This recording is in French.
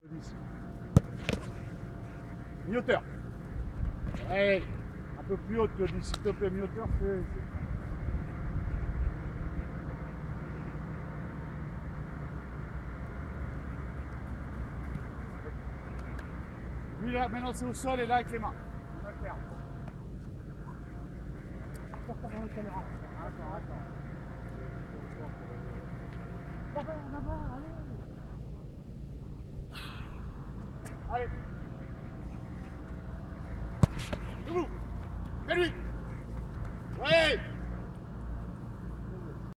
Mi-hauteur. Allez, un peu plus haut, tu dis s'il te plaît, mi-hauteur, c'est. Lui là, maintenant c'est au sol et là avec les mains. On va le faire. Attends. Là-bas, allez. Allez. Debout. Et lui.